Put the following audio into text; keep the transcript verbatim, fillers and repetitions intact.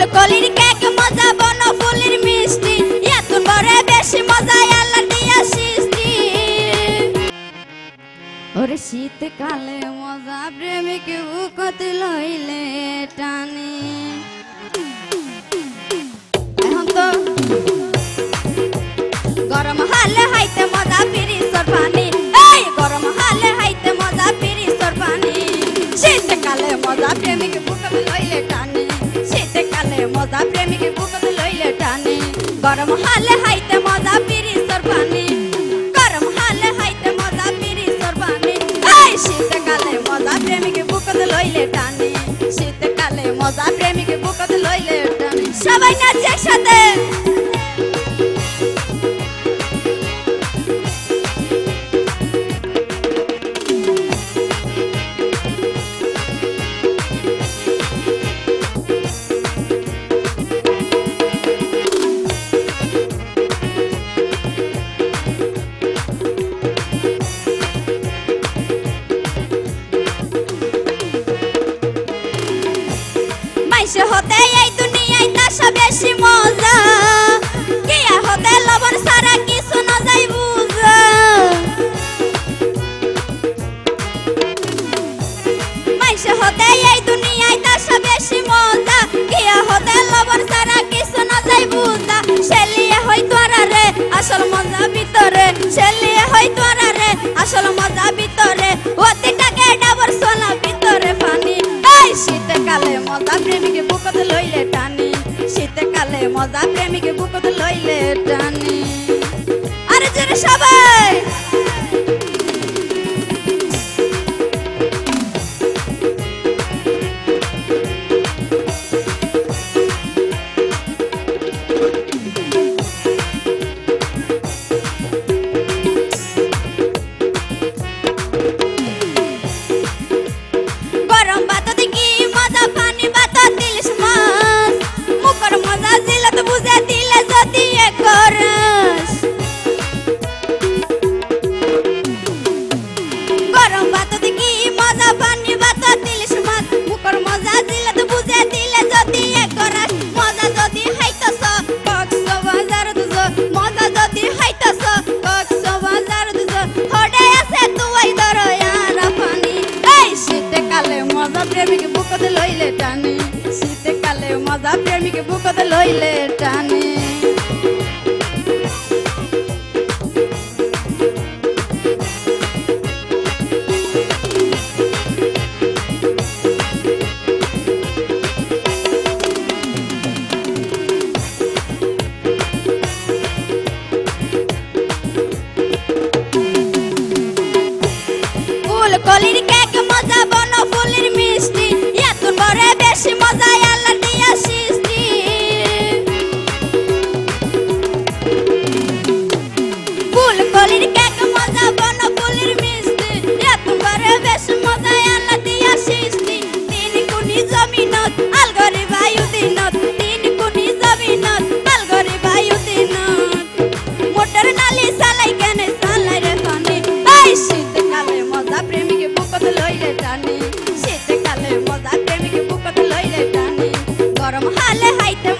কলির কেক মজা বন ফুলের মিষ্টি এত বড় বেশি মজা আল্লাহ দিয়া সৃষ্টি ওরে শীতকালে মজা প্রেমিক বুকত লইলে টানি এখন তো গরম হালে হাইতে মজা ফিরিসর পানি এই গরম হালে হাইতে মজা ফিরিসর পানি শীতকালে মজা প্রেমিক বুকত লইলে টানি শীতকালে মজা প্রেমিক বুকত লইলে টানি গরম হালে হাইতে মজা ফিরিসর পানি গরম হালে হাইতে মজা ফিরিসর পানি এই শীতকালে মজা প্রেমিক বুকত লইলে টানি শীতকালে মজা প্রেমিক বুকত লইলে টানি সবাই নাচে একসাথে মাইশে হতে এই দুনিয়ায় তাসা বেশি মজা কিয়া হতে লবণ সারা কিছু না যাই বুঝা মাইশে হতে এই দুনিয়ায় তাসা বেশি মজা কিয়া হতে লবণ সারা কিছু না যাই বুঝা শেলিয়ে হই তোরা রে আসল মজা ভিতরে শেলিয়ে হই তোরা রে আসল মজা ভিতরে ওতিটাকে ডাবর সোনা ভিতরে পানি এই শীতকালে মজা প্রেমিক বুকত লইলে টানি শীতকালে মজা প্রেমিক বুকত লইলে টানি আরে জোরে সবাই গরম ভাত দেখি মজা পানি ভাত তিলিশ মাছ মুখর মজা জিলত বুঝে দিলে যদি একরস গরম ভাত দেখি মজা পানি ভাত তিলিশ মাছ মুখর মজা জিলত বুঝে দিলে যদি একরস মজা যদি হাইতছ কক্স বাজার দুজ মজা যদি হাইতছ কক্স বাজার দুজ হড়ে আছে তুই দরয়ারা পানি এই শীতকালে মজা প্রেমিক বুকত লইলে টানি শীতকালে মজা প্রেমিক বুকত লইলে টানি ফুল কলির কেক মজা বন ফুলের মিষ্টি এত বড় বেশি মজা আল্লাহ দিয়া সৃষ্টি ফুল কলির কেক মজা বন ফুলের মিষ্টি এত বড় বেশি মজা আল্লাহ দিয়া সৃষ্টি তিন কোনি জমিনত আলগরি বায়ু দিনত তিন কোনি জমিনত আলগরি বায়ু দিনত মোটর নালি চালাই কেনে চালাই রে পানি এই শীতকালে মজা প্রেমিক বুকত লইলে টানি শীতকালে মজা প্রেমিক বুকত লইলে টানি গরম হালে হাইতে